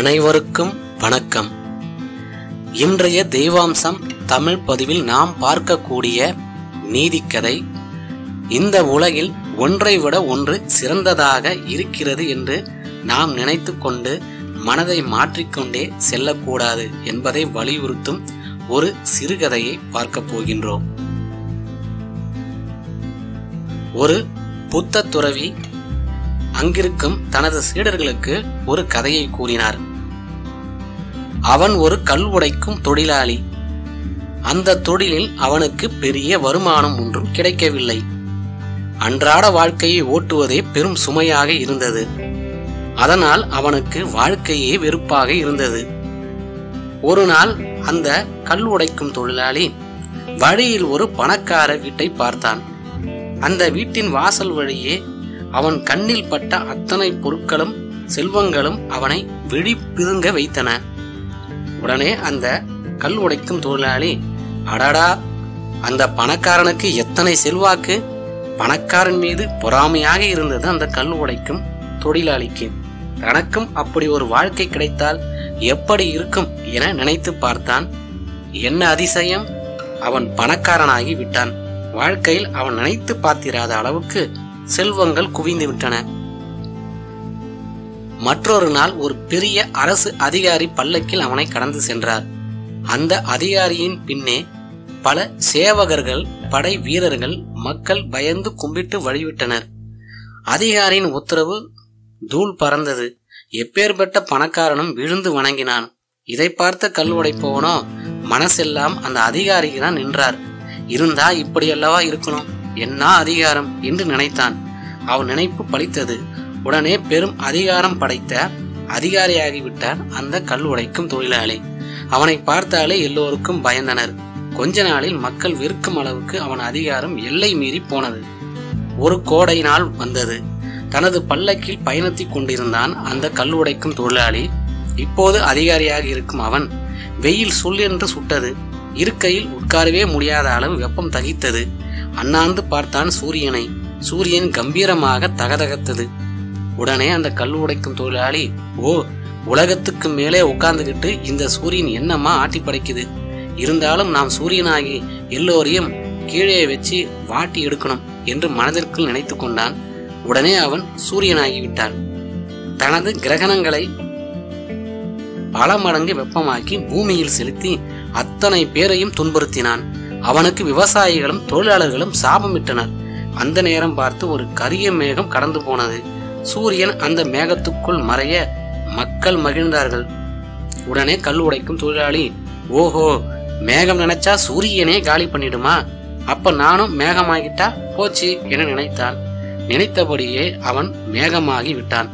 அனைவருக்கும் வணக்கம். இன்றைய தெய்வாம்சம் தமிழ் பதிவில் நாம் பார்க்கக்கூடிய நீதிக்கதை, இந்த உலகில் ஒன்றை விட ஒன்று சிறந்ததாக இருக்கிறது என்று நாம் நினைத்து கொண்டு மனதை மாற்றிக்கொண்டே செல்லக்கூடாது என்பதை வலியுறுத்தும் ஒரு சிறுகதையை பார்க்க போகின்றோம். ஒரு புத்த துறவி அங்கிருக்கும் தனது சீடர்களுக்கு ஒரு கதையை கூறினார். அவன் ஒரு கல் உடைக்கும் தொழிலாளி. அந்த தொழிலில் அவனுக்கு பெரிய வருமானம் ஒன்றும் கிடைக்கவில்லை. அன்றாட வாழ்க்கையை ஓட்டுவதே பெரும் சுமையாக இருந்தது. அதனால் அவனுக்கு வாழ்க்கையே வெறுப்பாக இருந்தது. ஒரு நாள் அந்த கல் உடைக்கும் தொழிலாளி வழியில் ஒரு பணக்கார வீட்டை பார்த்தான். அந்த வீட்டின் வாசல் வழியே அவன் கண்ணில் பட்ட அத்தனை பொருட்களும் செல்வங்களும் அவனை விழி பிதுங்க வைத்தன. உடனே அந்த கல் உடைக்கும் தொழிலாளி, அடடா, அந்த பணக்காரனுக்கு எத்தனை செல்வாக்கு! பணக்காரன் மீது பொறாமையாக இருந்தது அந்த கல் உடைக்கும் தொழிலாளிக்கு. தனக்கும் அப்படி ஒரு வாழ்க்கை கிடைத்தால் எப்படி இருக்கும் என நினைத்து பார்த்தான். என்ன அதிசயம்! அவன் பணக்காரனாகி விட்டான். வாழ்க்கையில் அவன் நினைத்து பார்த்திராத அளவுக்கு செல்வங்கள் குவிந்து விட்டன. மற்றொரு நாள் ஒரு பெரிய அரசு அதிகாரி பல்லக்கில் அவனை கடந்து சென்றார். அந்த அதிகாரியின் பின்னே பல சேவகர்கள், படை வீரர்கள், மக்கள் பயந்து கும்பிட்டு வழிவிட்டனர். அதிகாரியின் உத்தரவு தூள் பறந்தது. எப்பேற்பட்ட பணக்காரனும் விழுந்து வணங்கினான். இதை பார்த்த கல் உடைப்பவனோ மனசெல்லாம் அந்த அதிகாரிக்கு தான் நின்றார். இருந்தா இப்படியல்லவா இருக்கணும், என்ன அதிகாரம் என்று நினைத்தான். அவன் நினைப்பு பலித்தது. உடனே பெரும் அதிகாரம் படைத்த அதிகாரியாகிவிட்டார் அந்த கல் உடைக்கும் தொழிலாளி. அவனை பார்த்தாலே எல்லோருக்கும் பயந்தனர். கொஞ்ச நாளில் மக்கள் வெறுக்கும் அளவுக்கு அவன் அதிகாரம் எல்லை மீறி போனது. ஒரு கோடை நாள் வந்தது. தனது பல்லக்கில் பயணித்துக் கொண்டிருந்தான் அந்த கல் உடைக்கும் தொழிலாளி. இப்போது அதிகாரியாக இருக்கும் அவன் வெயில் சுள்ளென்று சுட்டது. இருக்கையில் உட்காரவே முடியாத அளவு வெப்பம் தகித்தது. அண்ணாந்து பார்த்தான் சூரியனை. சூரியன் கம்பீரமாக தகதகத்தது. உடனே அந்த கல் உடைக்கும் தொழிலாளி, ஓ, உலகத்துக்கு மேலே உட்கார்ந்துகிட்டு இந்த சூரியன் என்னம்மா ஆட்டி படைக்குது! இருந்தாலும் நாம் சூரியனாகி எல்லோரையும் கீழே வச்சு வாட்டி எடுக்கணும் என்று மனதிற்குள் நினைத்து கொண்டான். உடனே அவன் சூரியனாகிவிட்டான். தனது கிரகணங்களை பல மடங்கு வெப்பமாக்கி பூமியில் செலுத்தி அத்தனை பேரையும் துன்புறுத்தினான். அவனுக்கு விவசாயிகளும் தொழிலாளர்களும் சாபமிட்டனர். அந்த நேரம் பார்த்து ஒரு கரிய மேகம் கடந்து போனது. சூரியன் அந்த மேகத்துக்குள் மறைய மக்கள் மகிழ்ந்தார்கள். உடனே கல் உடைக்கும் தொழிலாளி, ஓஹோ, மேகம் நினைச்சா சூரியனே காலி பண்ணிடுமா? அப்ப நானும் மேகமாகிட்டா போச்சு என நினைத்தான். நினைத்தபடியே அவன் மேகமாகி விட்டான்.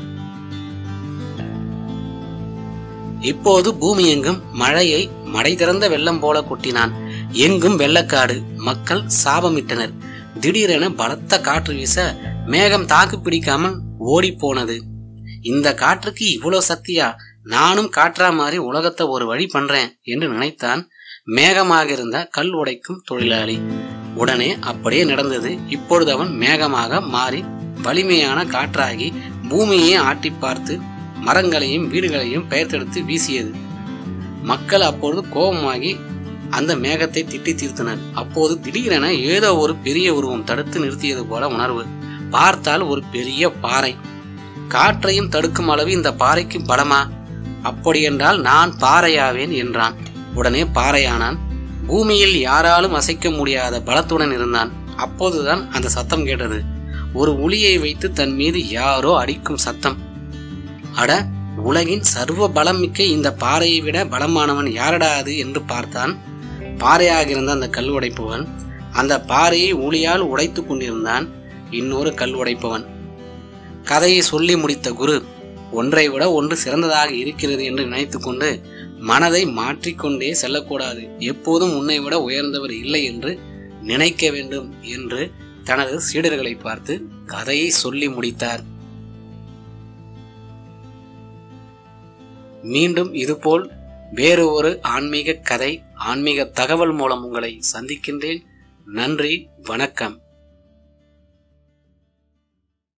இப்போது பூமி எங்கும் மழையை மடை திறந்த வெள்ளம் போல கொட்டினான். எங்கும் வெள்ளக்காடு. மக்கள் சாபமிட்டனர். திடீரென பலத்த காற்று வீச மேகம் தாக்கு பிடிக்காமல் ஓடி போனது. இந்த காற்றுக்கு இவ்வளவு சக்தியா? நானும் காற்றா மாறி உலகத்தை ஒரு வழி பண்றேன் என்று நினைத்தான் மேகமாக இருந்த கல் உடைக்கும் தொழிலாளி. உடனே அப்படியே நடந்தது. இப்பொழுது அவன் மேகமாக மாறி வலிமையான காற்றாகி பூமியை ஆட்டி பார்த்து மரங்களையும் வீடுகளையும் பெயர்த்தெடுத்து வீசியது. மக்கள் அப்பொழுது கோபமாகி அந்த மேகத்தை திட்டி தீர்த்தனர். அப்போது திடீரென ஏதோ ஒரு பெரிய உருவம் தடுத்து நிறுத்தியது போல உணர்வு. பார்த்தால் ஒரு பெரிய பாறை. காற்றையும் தடுக்கும் அளவு இந்த பாறைக்கு பலமா? அப்படியென்றால் நான் பாறையாவேன் என்றான். உடனே பாறையானான். பூமியில் யாராலும் அசைக்க முடியாத பலத்துடன் இருந்தான். அப்போதுதான் அந்த சத்தம் கேட்டது. ஒரு உளியை வைத்து தன் மீது யாரோ அடிக்கும் சத்தம். அட, உலகின் சர்வ பலம் மிக்க இந்த பாறையை விட பலமானவன் யாரடா அது என்று பார்த்தான். பாறையாக இருந்த அந்த கல் உடைப்பவன் அந்த பாறையை உளியால் உடைத்து கொண்டிருந்தான். இன்னொரு கல் உடைப்பவன். கதையை சொல்லி முடித்த குரு, ஒன்றை விட ஒன்று சிறந்ததாக இருக்கிறது என்று நினைத்து கொண்டு மனதை மாற்றிக்கொண்டே செல்லக்கூடாது. எப்போதும் உன்னை விட உயர்ந்தவர் இல்லை என்று நினைக்க வேண்டும் என்று தனது சீடர்களை பார்த்து கதையை சொல்லி முடித்தார். மீண்டும் இதுபோல் வேறு ஒரு ஆன்மீக கதை, ஆன்மீக தகவல் மூலம் உங்களை சந்திக்கின்றேன். நன்றி, வணக்கம்.